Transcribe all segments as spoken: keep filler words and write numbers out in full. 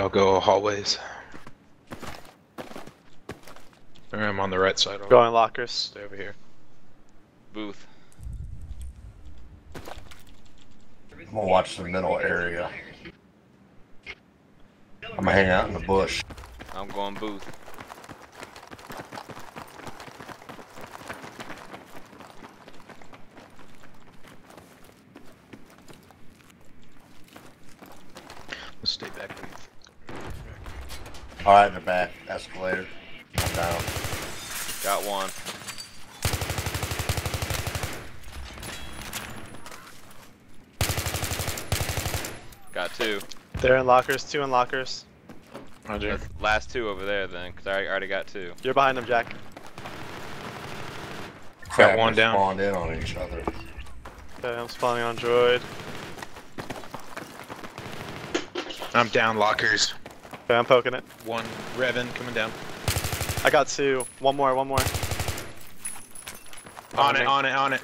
Y'all go hallways. I'm on the right side. I'll Going lockers. stay over here. Booth. I'm gonna watch the middle area. I'm gonna hang out in the bush. I'm going booth. Let's stay back. Alright, they're back. Escalator. I'm down. Got one. Got two. They're in lockers, two in lockers. Roger. The last two over there then, because I already got two. You're behind them, Jack. Crap, one they down. Spawned in on each other. Okay, I'm spawning on droid. I'm down lockers. Okay, I'm poking it. One Revan coming down. I got two. One more, one more. On Okay. it, on it, on it.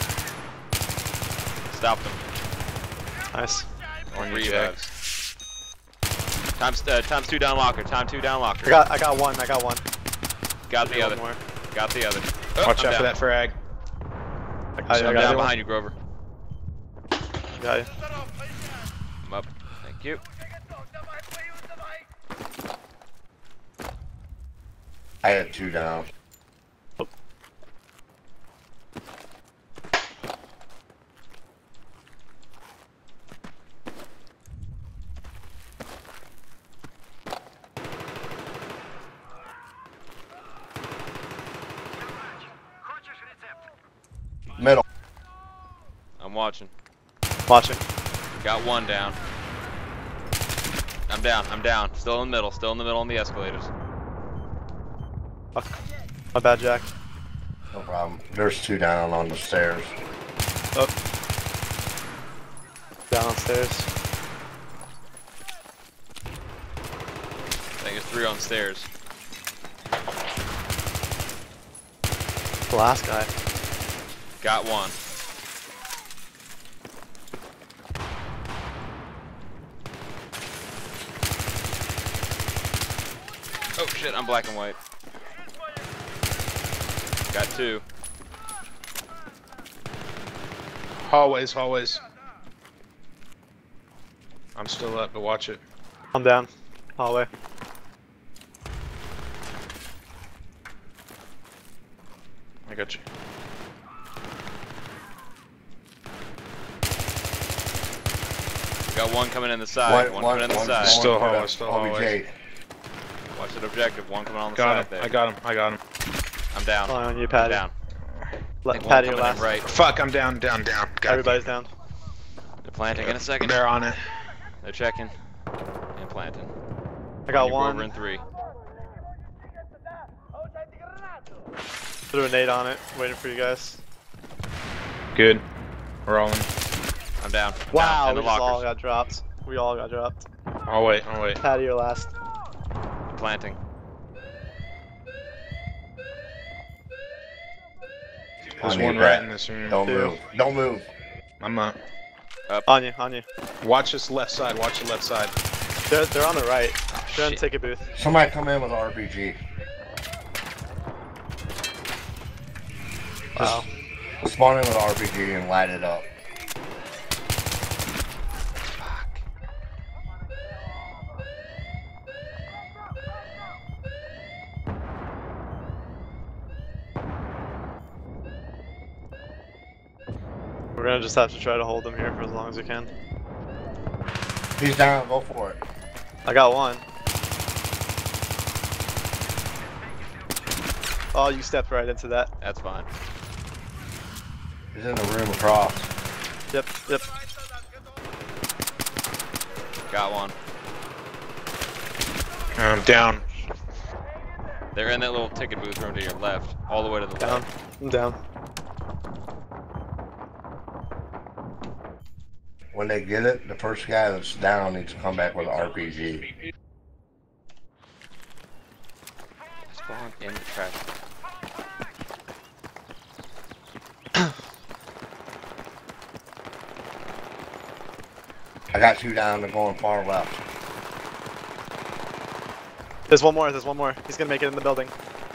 Stop them. Nice. On your Three Jack. revs. Times, uh, times two down locker. Time two down locker. I got, I got one. I got one. Got Do the one other. more. Got the other. Oh, Watch I'm out for down. that frag. I, I, I'm got down the other behind you, Grover. one. Got you. I'm up. Thank you. I had two down. Middle. I'm watching. Watching. Got one down. I'm down. I'm down. Still in the middle. Still in the middle on the escalators. Fuck. My bad, Jack. No problem. There's two down on the stairs. Oh. Downstairs. I think there's three on stairs. The last guy. Got one. Oh shit, I'm black and white. Got two. Hallways, hallways. I'm still up, but watch it. I'm down. Hallway. I got you. Got one coming in the side. One, coming in the side. Still hallway, still O B J. hallway. Watch that objective. One coming on the Got side him. there. I got him. I got him. I'm down. Falling on you, I'm Patty. down. Let Think one Patty coming last. in right. Fuck, I'm down, down, down. Got Everybody's down. They're planting in a second. They're on it. They're checking and planting. I got You're over one. in three. Threw a nade on it. Waiting for you guys. Good. Rolling. I'm down. I'm Wow, down. we In the just all lockers. got dropped. We all got dropped. I'll wait, I'll wait. Patty, you're last. Planting. There's I need one that. right in this room. Don't Two. move. Don't move. I'm up. On you, on you. Watch this left side, watch the left side. They're, they're on the right. They're in Shit. ticket booth. Somebody come in with an R P G. Wow. Spawn in with an R P G and light it up. Fuck. We're gonna just have to try to hold them here for as long as we can. He's down. Go for it. I got one. Oh, you stepped right into that. That's fine. He's in the room across. Yep, yep. Got one. I'm down. They're in that little ticket booth room to your left. All the way to the Down. left. I'm down. When they get it, the first guy that's down needs to come back with an R P G. Spawn in the trash. I got two down. They're going far left. There's one more, there's one more. He's gonna make it in the building.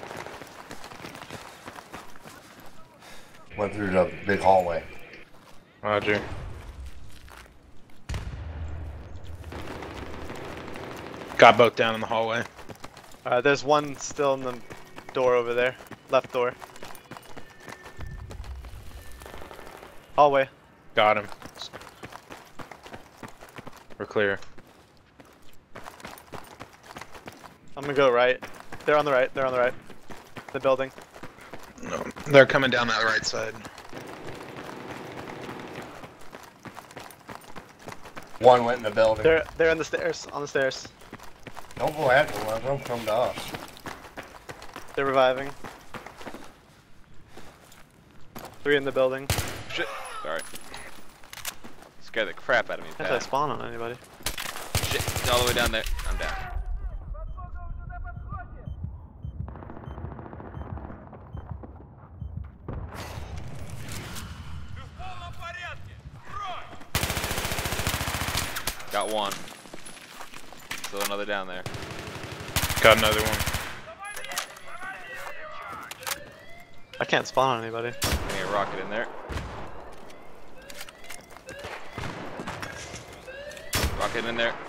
Went through the big hallway. Roger. Got both down in the hallway. Alright, there's one still in the door over there. Left door. Hallway. Got him. We're clear. I'm gonna go right. They're on the right, they're on the right. The building. No, they're coming down that right side. One went in the building. They're they're in the stairs, on the stairs. Don't go after them. Let them come to us. They're reviving. Three in the building. Shit. Sorry. Scared the crap out of me. Can't I spawn on anybody? Shit. It's all the way down there. I'm down. Got one. Still another down there. Got another one. I can't spawn on anybody. Getting a rocket in there. Rocket in there.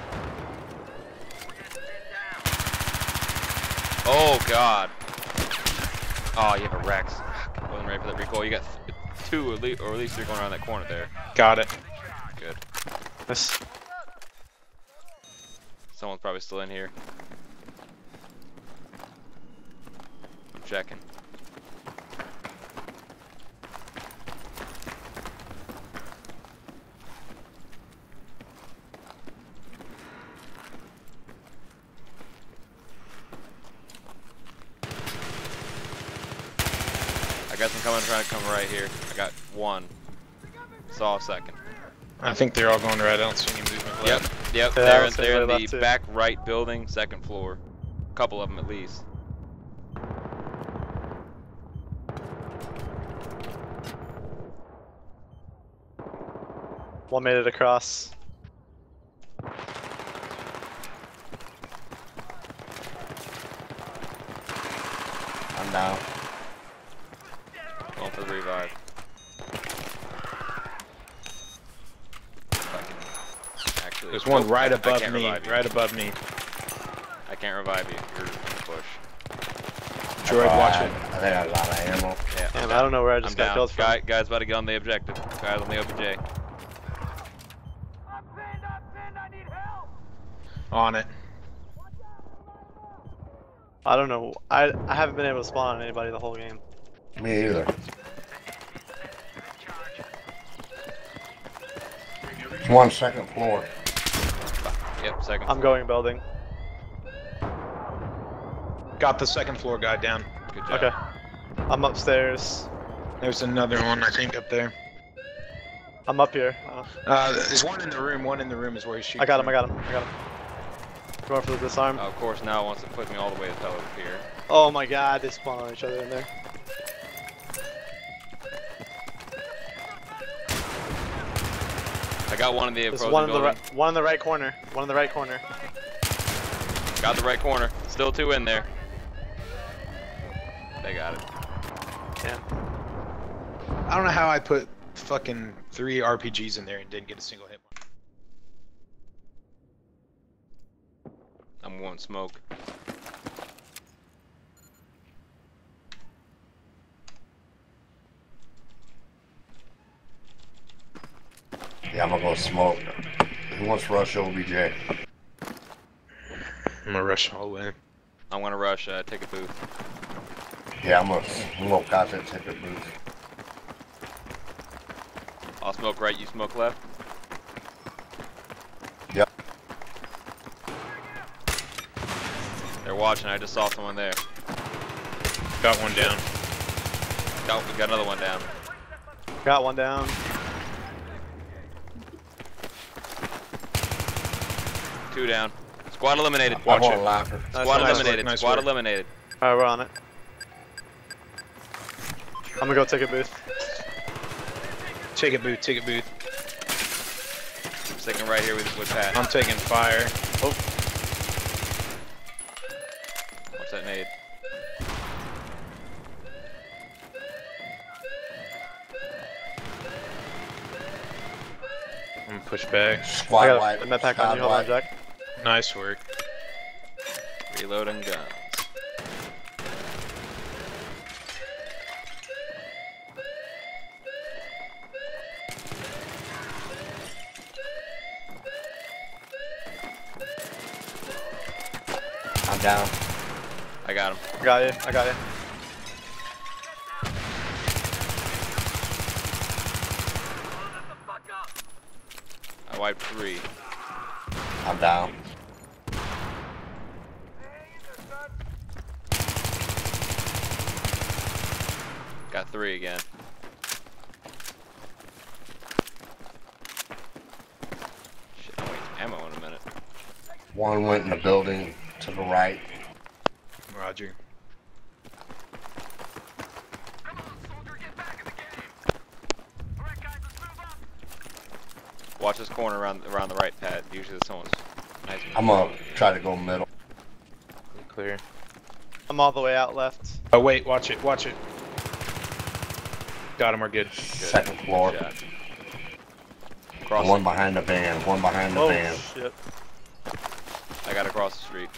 Oh god. Oh, you have a Rex. I wasn't ready for that recoil. You got th two, at least, or at least three going around that corner there. Got it. Good. This. Someone's probably still in here. I'm checking. I got some coming, trying to come right here. I got one. Saw a second. I think they're all going right. I don't see any movement Yep, left. yep. Yeah, they're I'll in, say they're in they're the left too. back right building, second floor. A couple of them at least. One made it across. I'm down. Going for the revive. Actually, There's one nope, right I- I above can't me. revive you. Right above me. I can't revive you. You're in the push. Droid, watch I, it. I think I got a lot of ammo. Yeah, Damn, I'm I don't know where I I'm just got down. killed from. Guy, guy's about to get on the objective. Guys on the O B J. On it. I don't know. I I haven't been able to spawn on anybody the whole game. Me either. One second floor. Yep, second. I'm going building. Got the second floor guy down. Good job. Okay. I'm upstairs. There's another one, I think, up there. I'm up here. Uh, Uh, there's one in the room. One in the room is where he's shooting. I got him. from. I got him. I got him. Going for the disarm. Oh, of course, now it wants to put me all the way to hell over here. Oh my god, they spawn on each other in there. I got one in the There's opposing one in the building. right, one in the right corner. One in the right corner. Got the right corner. Still two in there. They got it. Yeah. I don't know how I put fucking three R P Gs in there and didn't get a single hit. I'm going smoke. Yeah, I'm gonna go smoke. Who wants to rush O B J? I'm gonna rush all the way. I'm gonna rush. Uh, take a booth. Yeah, I'm gonna smoke out that ticket booth. I'll smoke right. You smoke left. Yep. They're watching. I just saw someone there. Got one down. Got, we got another one down. Got one down. Two down. Squad eliminated. I Watch want it. a laughter. Nice Squad work, eliminated. nice Squad work. eliminated. Alright, we're on it. I'm gonna go take a booth. Take a boot, take a boot. I'm sticking right here with, with Pat. I'm taking fire. Oh. that nade. I'm gonna push back. I Squad got wipe. a med pack on Squad you. Hold on, wipe. Jack. Nice work. Reloading guns. I'm down. I got him. I got you. I got you. I wiped three. I'm down. Got three again. Shit, I'm waiting ammo in a minute. One went in the building to the right. Roger. Watch this corner around around the right, Pat. Usually someone's nice. I'm gonna try to go middle. Clear. I'm all the way out left. Oh wait, watch it, watch it. Got him, we're good. Second floor. Shot. Crossing. One behind the van. One behind the Oh van. shit. I got across the street.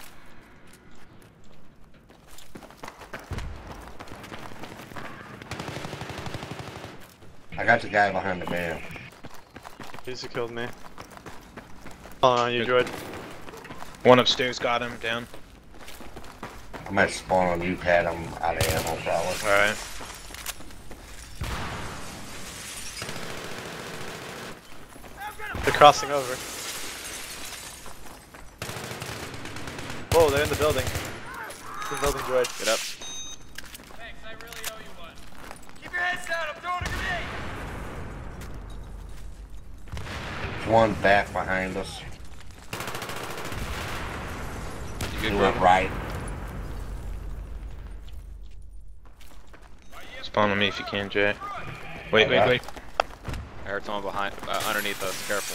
I got the guy behind the van. He's who killed me. Hold on, you droid. One upstairs got him, down. I might spawn on you, Pat. I'm out of ammo, probably. Alright. They're crossing over. Whoa, they're in the building. The building droid. Get up. Thanks, I really owe you one. Keep your heads down, I'm throwing a grenade! There's one back behind us. You He good, went Grover? right. Spawn on me if you can, Jack. Wait, wait, Okay. wait. I heard someone behind, uh, underneath us. Careful.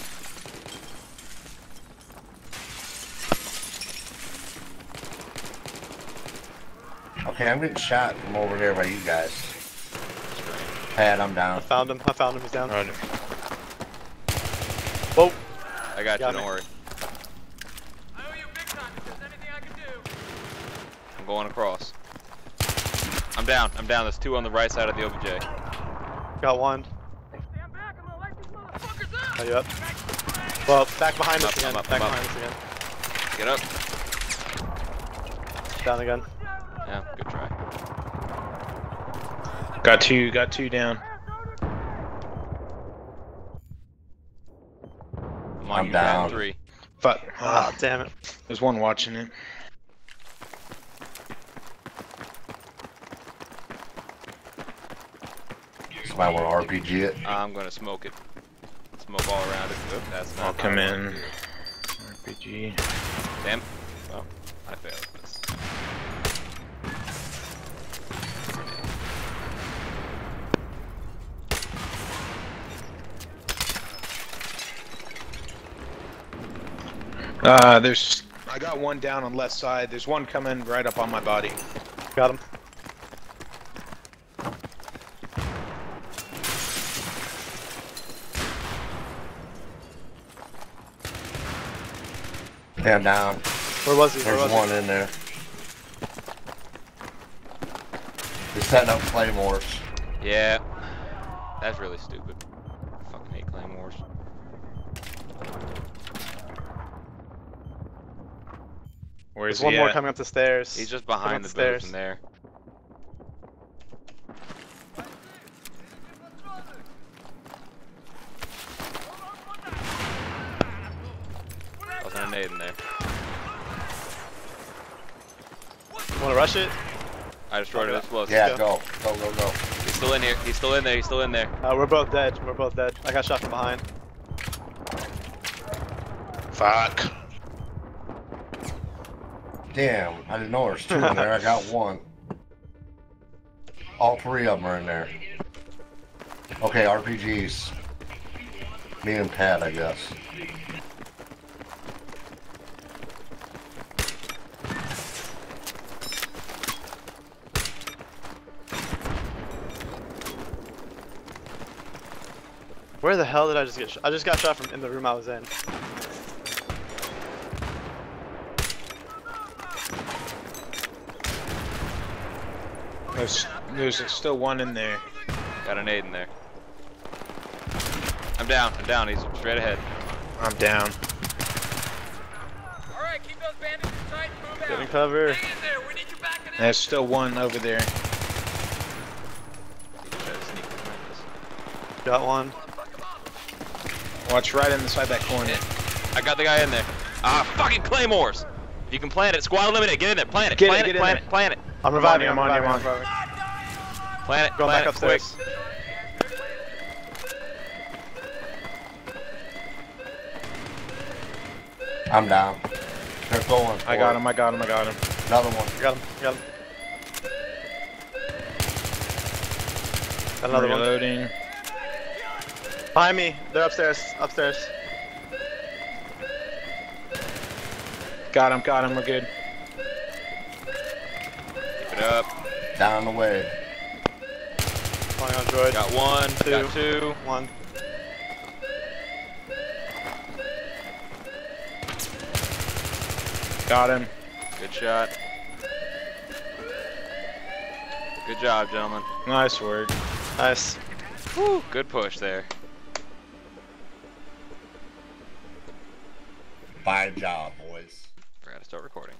Okay, I'm getting shot from over there by you guys. Pat, I'm I down. found him. I found him. He's down. Roger. Whoa. I got, Got you. me. Don't worry. I owe you big time if there's anything I can do. I'm going across. I'm down. I'm down. There's two on the right side of the O B J. Got one. Stand back, I'm gonna light these motherfuckers up! Are you up? Well, back behind I'm us up, again. I'm up, back I'm up. behind us again. Get up. Down again. Yeah, good try. Got two, got two down. I'm on I'm you, down. Pat. Three. Fuck. Ah, Ah, damn it. there's one watching it. Somebody want to R P G it? I'm gonna smoke it. Smoke all around it. Oop, that's not. I'll come how I in. want R P G. it. Damn. Well, I failed this. Uh, there's. I got one down on left side. There's one coming right up on my body. Got him. Yeah, I'm down. Where was he? Where There's was one he? in there. He's setting up claymores. Yeah. That's really stupid. I fucking hate claymores. Where's There's one he more at? coming up the stairs. He's just Coming up behind the the stairs. booth in there. Wasn't a nade in there. Wanna rush it? I destroyed it. Explosive. Yeah, go. Go, go, go. He's still in here. He's still in there. He's still in there. Uh, we're both dead. We're both dead. I got shot from behind. Fuck. Damn, I didn't know there was two in there. I got one. All three of them are in there. Okay, R P Gs. Me and Pat, I guess. Where the hell did I just get shot? I just got shot from in the room I was in. There's, there's still one in there. Got a nade in there. I'm down. I'm down. He's straight ahead. I'm down. All right, keep those bandages tight and move Getting out. cover. Hang in there. We need you back in There's still one over there. Try to sneak behind us. Got one. Watch right inside that corner. I got the guy in there. Ah, fucking claymores! You can plant it. Squad eliminate. Get in there. Plant it. Get it, plant get it. in Plant there. it. Plant it. I'm reviving. I'm I'm on you, reviving. I'm I'm on you. reviving. Plant it. Going Plant back it. Quick. upstairs. I'm down. They're going. I got him, I got him, I got him. Another one. Got him. Got him. Got another one. Reloading. Behind me. They're upstairs. Upstairs. Got him, got him, we're good. Keep it up. Down the way. Falling on droid. Got one. Two. Got two. One. Got him. Good shot. Good job, gentlemen. Nice work. Nice. Woo. Good push there. Fine job, boys. Forgot to start recording.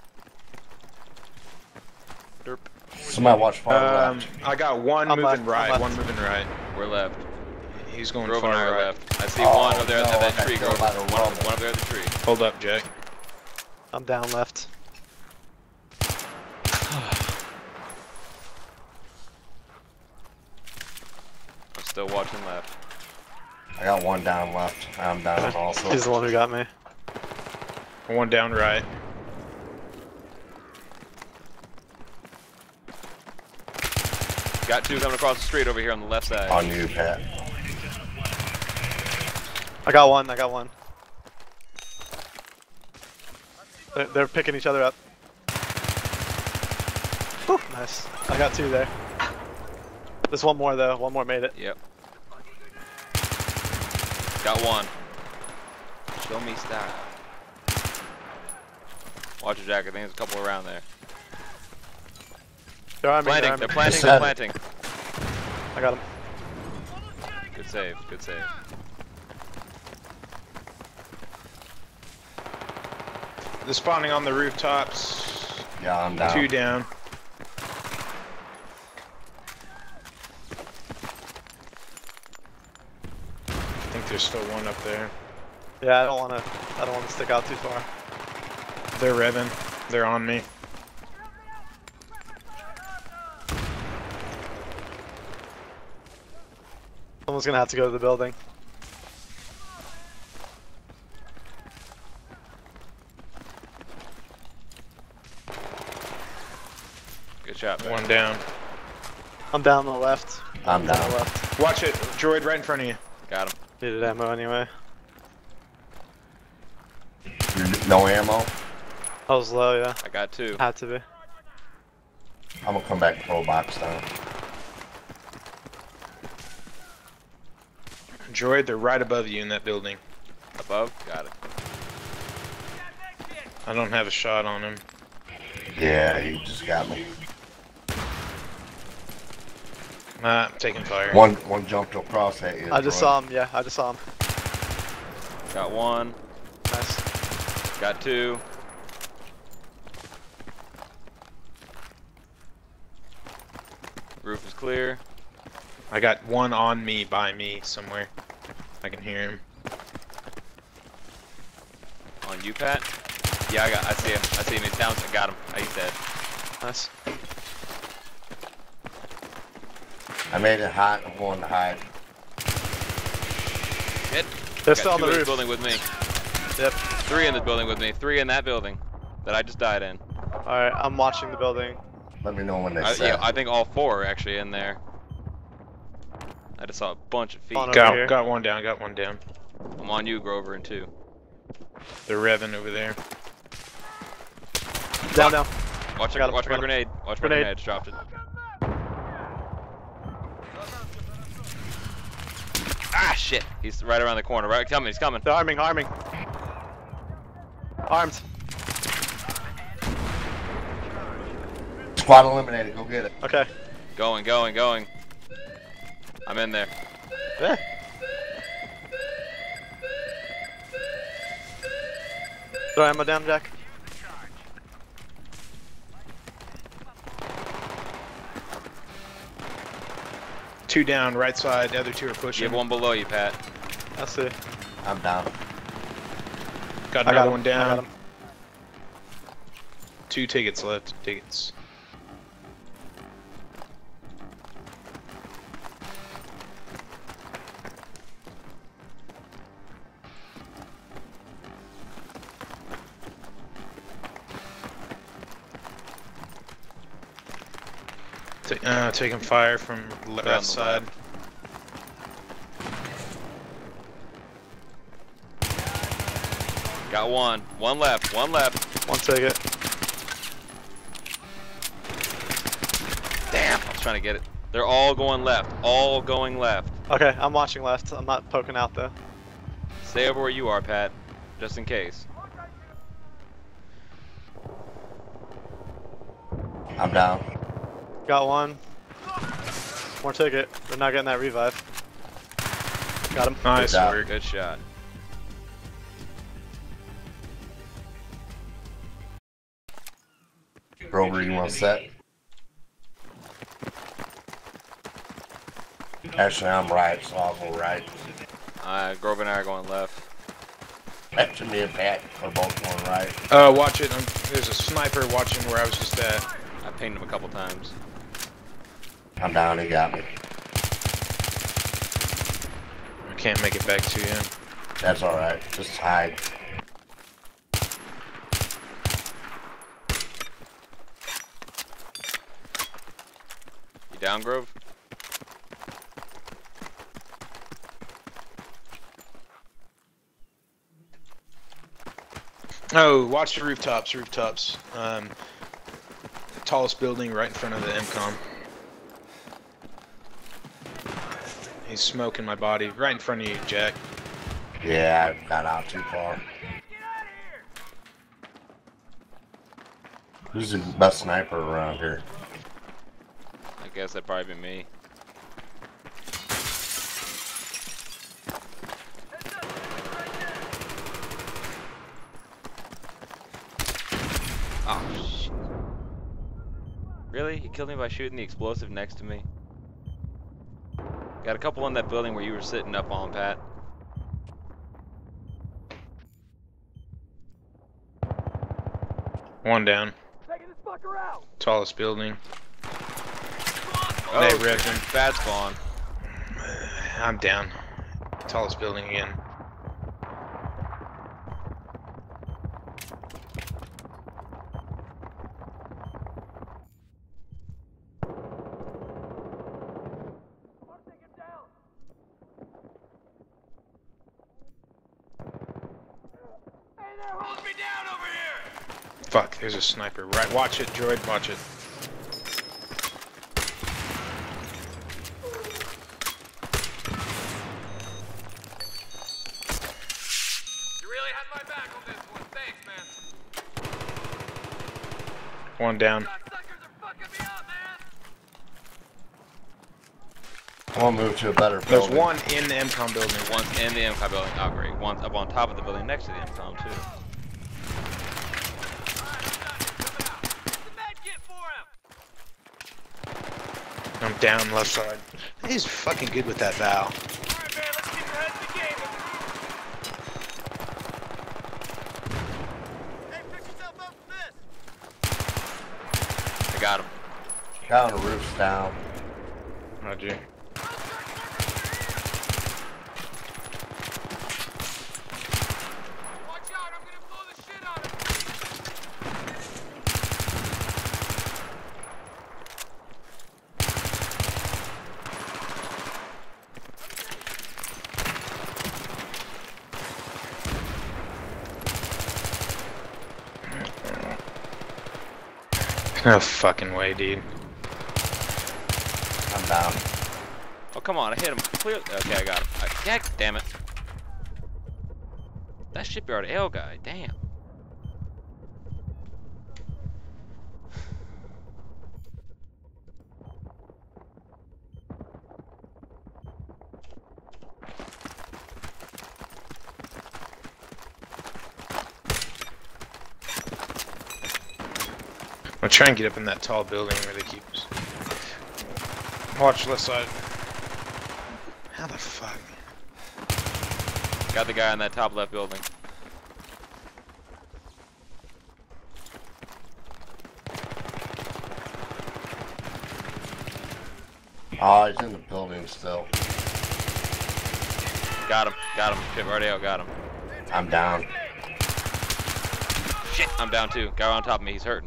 Derp. Somebody watch far Um, left. I got one I'm moving left, I'm right, left. one moving right. We're left. He's going Grover and I far are right. left. I see Oh, one over there no, at that I tree, feel Grover. like a One, rumble. one over there at the tree. Hold up, Jack. I'm down left. I'm still watching left. I got one down left. I'm down also. He's the one who got me. One down right. Got two coming across the street over here on the left side. On you, Pat. I got one. I got one. They're, they're picking each other up. Whew, nice. I got two there. There's one more though. One more made it. Yep. Got one. Show me style. Watch your Jack. I think there's a couple around there. They're on me. Planting. They're on They're me. planting. Said They're it. planting. I got him. Good save. Good save. They're spawning on the rooftops. Yeah, I'm down. Two down. I think there's still one up there. Yeah, I don't want to. I don't want to stick out too far. They're revving. They're on me. Someone's gonna have to go to the building. Good shot. man. One down. I'm down on the left. I'm On the down. left. Watch it. Droid right in front of you. Got him. Needed ammo anyway. No ammo. I was low, yeah. I got two. Had to be. I'm gonna come back pro box down. Droid, they're right above you in that building. Above. Got it. I don't have a shot on him. Yeah, he just got me. Nah, I'm taking fire. One one jumped across at you. I just saw him. Yeah, I just saw him. Got one. Nice. Got two. Roof is clear. I got one on me, by me, somewhere. I can hear him. On you, Pat. Yeah, I got. I see him. I see him. He's down. I got him. He's dead. Nice. I made it hot. I'm going to hide. Hit. They're Got still on two the in roof. this building with me. Yep. Three in this building with me. Three in that building that I just died in. Alright, I'm watching the building. Let me know when they I, set. yeah, I think all four are actually in there. I just saw a bunch of feet. On over Got, here. got one down, got one down. I'm on you, Grover, and two. They're revving over there. Down, down. Watch, Got him, watch my got him. grenade. Watch my Grenade. grenade. Just dropped it. Ah, shit. He's right around the corner. Right, coming. He's coming. They're arming, arming. Armed. Squad eliminated. Go get it. Okay. Going, going, going. I'm in there. Yeah. Throw ammo down, Jack. Two down, right side. The other two are You pushing. have one below you, Pat. I see. I'm down. Got I another got one him. I got down. him. Two tickets left. Tickets. Ta uh, taking fire from on left the side. left. Got one. One left. One left. One ticket. Damn. I was trying to get it. They're all going left. All going left. Okay, I'm watching left. I'm not poking out though. Stay over where you are, Pat. Just in case. I'm down. Got one. More ticket. They're not getting that revive. Got him. Nice job. work. Good shot. Grover, you want to set? Actually, I'm right, so I'll go right. Uh, Grove and I are going left. Actually, me and Pat are both going right. Uh, watch it. Um there's a sniper watching where I was just at. I pinged him a couple times. I'm down. He got me. I can't make it back to you. That's all right. Just hide. You down, Grove? Oh, watch the rooftops. Rooftops. Um, tallest building right in front of the M COM. He's smoking my body right in front of you, Jack. Yeah, I got out too far. Who's the best sniper around here? I guess that'd probably be me. Oh, shit. Really? He killed me by shooting the explosive next to me? Got a couple in that building where you were sitting up on, Pat. One down. Taking this fucker out. Tallest building. Oh, They ripped him. bad spawn. I'm down. Tallest building again. Take him down. Hey, they're holding me down over here. Fuck, there's a sniper. Right, watch it, droid, watch it. You really had my back on this one. Thanks, man. One down. Suckers are fucking me up, man. I want to move to a better There's building. one in the M COM building. One's in the M COM building. Oh, great. One's up on top of the building next to the M COM, too. I'm down left side. He's fucking good with that valve. Alright, man, let's get your head in the game. Hey, pick yourself up from this. I got him. Guy on the roof's down. Roger. Watch out, I'm gonna blow the shit out of him. No fucking way, dude. I'm down. Okay. come on, I hit him. Clearly. Okay, I got him. I, yeah, damn it. That shipyard ale guy, damn. I'm trying to get up in that tall building where they keep. Watch left side. How the fuck? Got the guy in that top left building. Oh, he's in the building still. Got him. Got him. Shipyard ale got him. I'm down. Shit, I'm down too. Guy on top of me, he's hurting.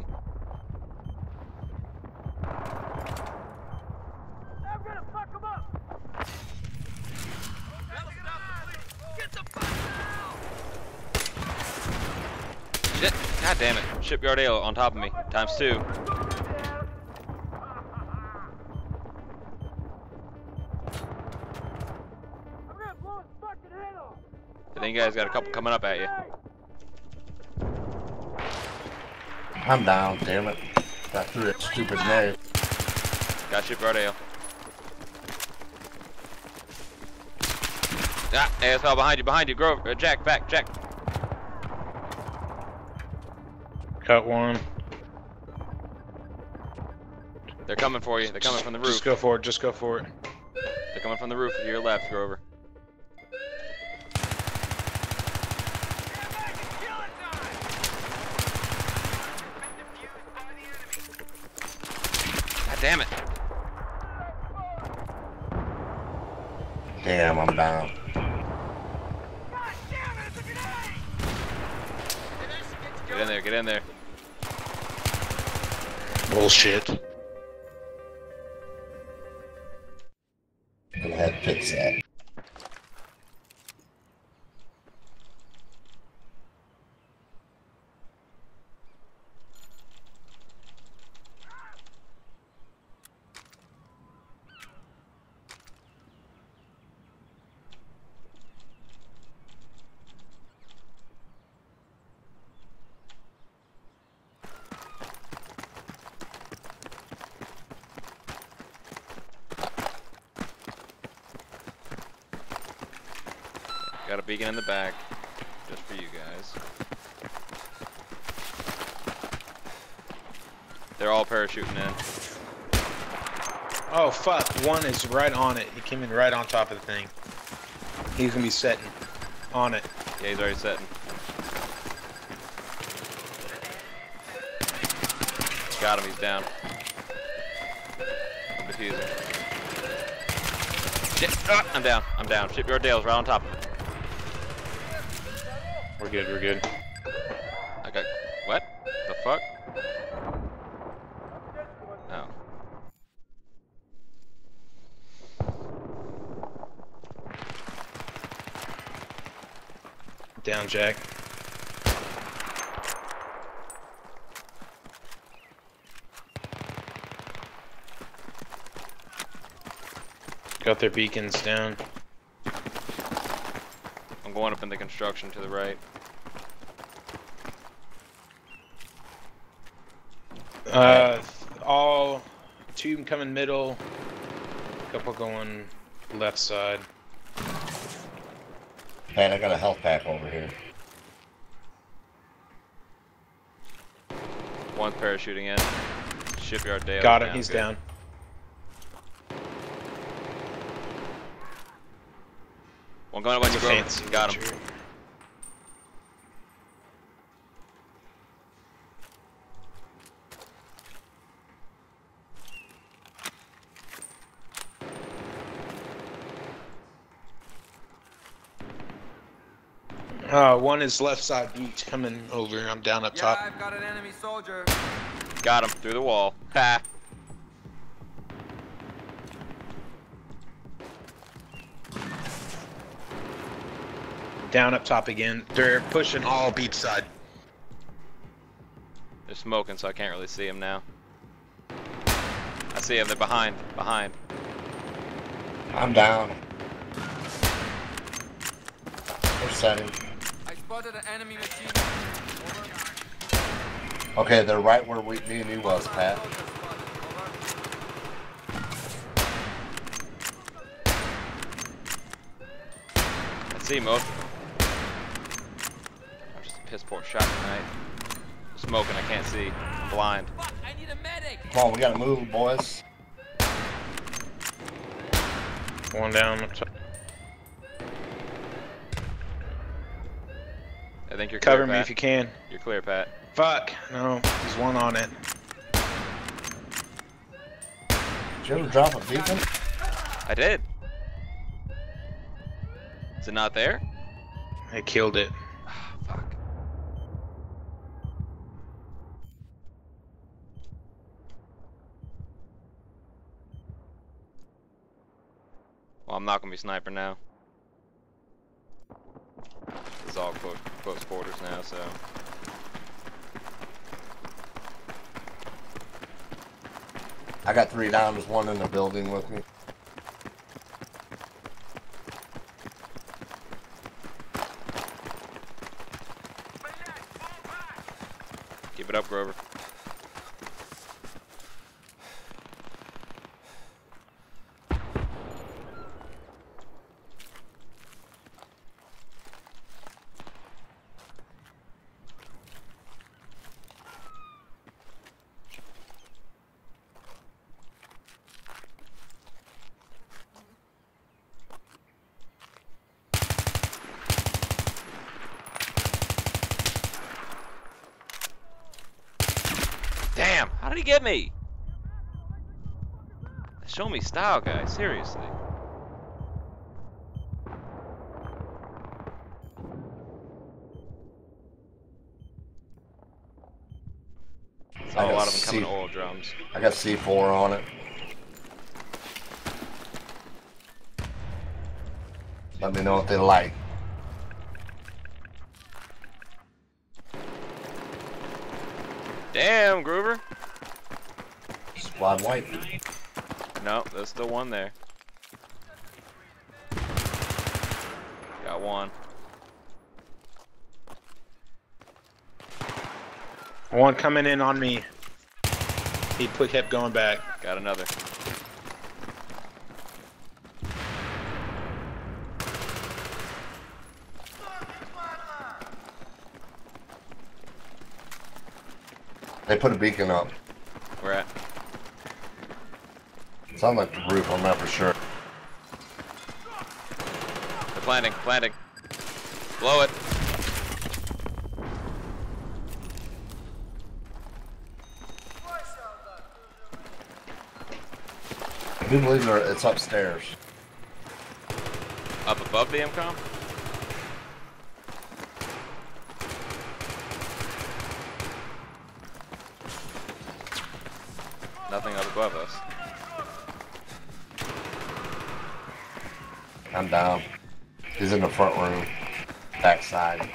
I'm gonna fuck him up. Get the fuck out! Shit. God damn it. Shipyard ale on top of me. Times two. I think you guys got a couple coming up at you. I'm down, damn it. Got through that stupid nade. Got shipyard ale. Ah, A S L behind you, behind you. Grove, uh, Jack, back, Jack. Cut one. They're coming for you. They're coming from the roof. Just go for it. Just go for it. They're coming from the roof to your left, Grover. God damn it. Damn, I'm down. Get in there, get in there. Bullshit. I had to fix that. Got a beacon in the back, just for you guys. They're all parachuting in. Oh fuck! One is right on it. He came in right on top of the thing. He's gonna be setting on it. Yeah, he's already setting. Got him, he's down. I'm defusing. Shit, ah, I'm down, I'm down. Shipyard Dale's right on top of it. We're good. We're good. I got, what? The fuck? Oh. Down, Jack. Got their beacons down. I'm going up in the construction to the right. Uh, all two coming middle. Couple going left side. Man, I got a health pack over here. One's parachuting in. Shipyard Dale. Got him. Down, He's good. down. One going up on your Grover. Fancy. Got him. True. Uh, one is left side beach coming over. I'm down up Yeah, top. I've got an enemy soldier. Got him through the wall. Ha! Down up top again. They're pushing all beach side. They're smoking, so I can't really see them now. I see them. They're behind. Behind. I'm down. They're setting. I spotted an enemy machine. Okay, they're right where we, me and you was, Pat. I see most of them. I'm just a piss poor shot tonight. Smoking, I can't see. I'm blind. Fuck, I need a medic. Come on, we gotta move, boys. One down. Up top. I think you're Cover clear, me Pat. if you can. You're clear, Pat. Fuck. No, there's one on it. Did you ever drop a beacon? I did. Is it not there? I killed it. Fuck. Well, I'm not gonna be sniper now. It's all close, close quarters now, so. I got three down. There's one in the building with me. Keep it up, Grover. Damn, how did he get me? Show me style, guys, seriously. Saw a lot of them coming to oil drums. I got C four on it. Let me know what they like. Damn, Groover. Squad white. No, there's still one there. Got one. One coming in on me. He put kept going back. Got another. They put a beacon up. Where at? Sound like the roof, I'm not for sure. They're planting, planting. Blow it. I do believe they're- it's upstairs. Up above the M COM? Nothing up above us. I'm down. He's in the front room. Back side.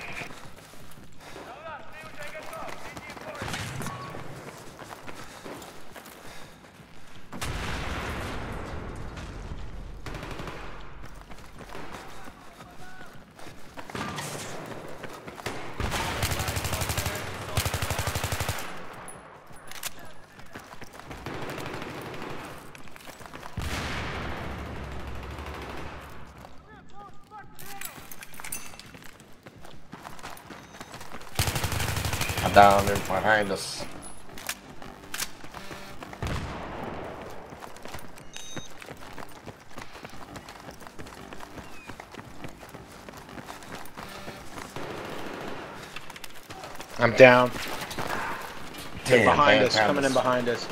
I'm down there behind us. I'm down. They're Damn, behind man, us, coming in behind us.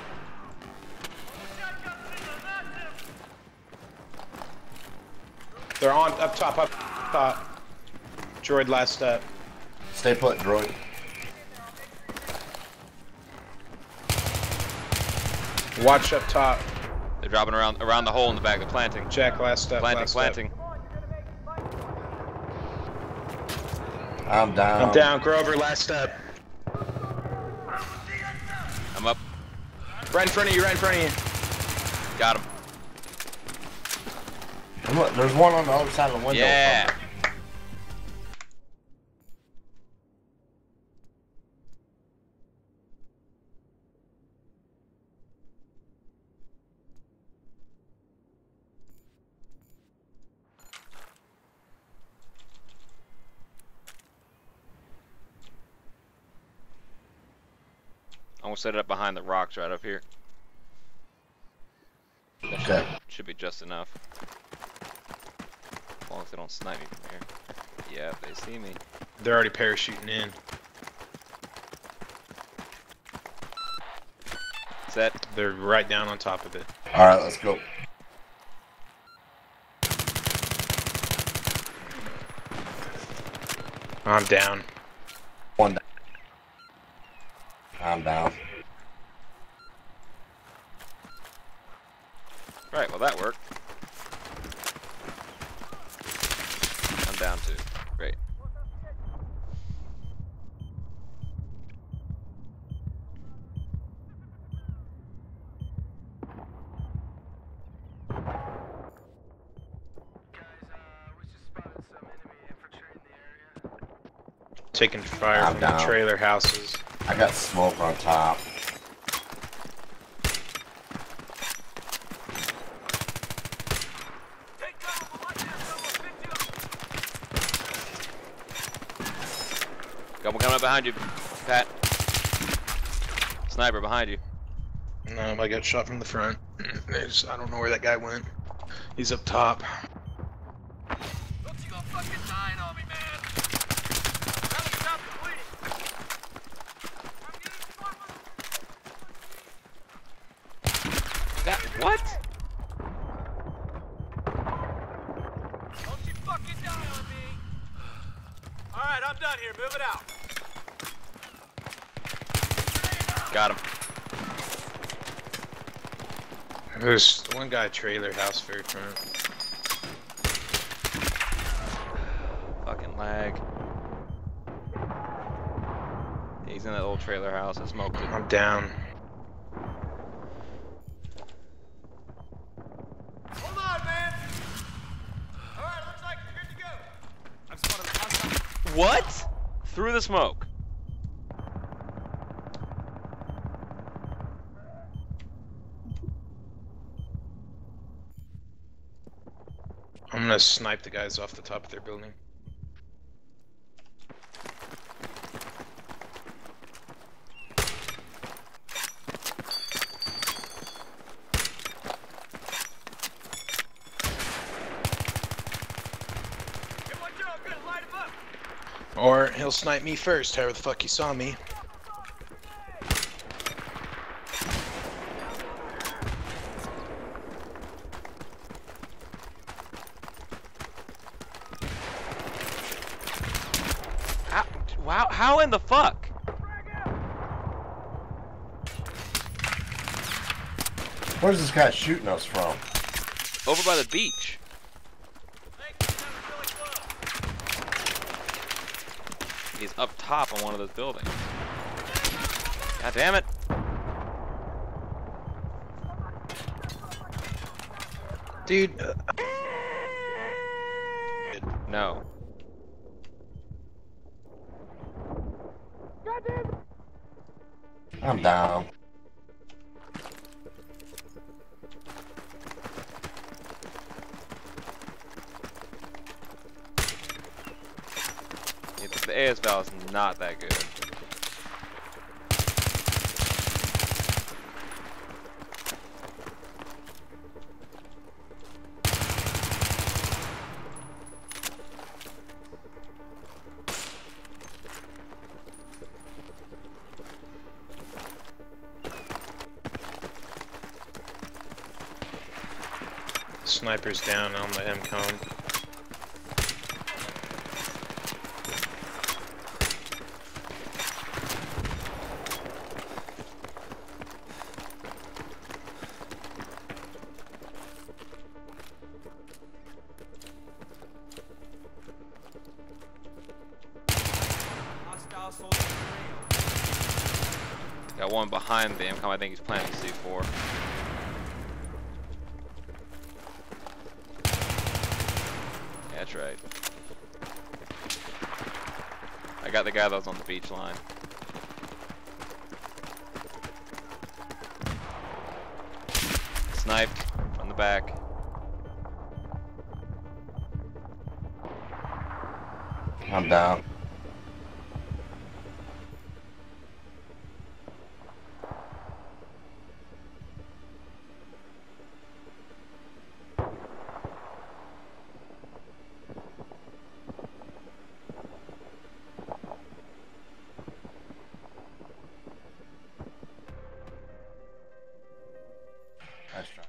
They're on up top, up top. Droid last step. Stay put, droid. Watch up top. They're dropping around around the hole in the back. They're planting. Jack last step. Planting, last planting. I'm down. Step. I'm down. Grover last step. I'm up. Right in front of you. Right in front of you. Got him. And look, there's one on the other side of the window. Yeah. Somewhere. I'm gonna set it up behind the rocks right up here. That Okay. should, should be just enough. As long as they don't snipe me from here. Yeah, they see me. They're already parachuting in. Set. They're right down on top of it. All right, let's go. I'm down. One down. I'm down. Right, well that worked. I'm down too. Great. Taking fire I'm from down. the trailer houses. I got smoke on top. Got one coming up behind you, Pat. Sniper behind you. No, I got shot from the front. There's, I don't know where that guy went. He's up top. Don't you go fucking dying on me, man. Tell me stop the bleeding. That what? Don't you fucking die on me. All right, I'm done here. Move it out. Got him. There's one guy trailer house very front. Fucking lag. He's in that old trailer house. I smoked it. I'm down. Hold on, man. All right, looks like you're good to go. I'm spotted the hostile. What? Through the smoke. I'm gonna snipe the guys off the top of their building. Hey, watch out, I'm gonna light him up. Or he'll snipe me first, however the fuck he saw me. How, wow, how in the fuck? Where's this guy shooting us from? Over by the beach. He's up top on one of those buildings. God damn it. Dude. Uh, No. I'm down. It's, the A S Val is not that good. Sniper's down on the M COM. Hostile soldier. Got one behind the M COM. I think he's planting C four. That's right. I got the guy that was on the beach line. Sniped from the back. I'm down. Nice try.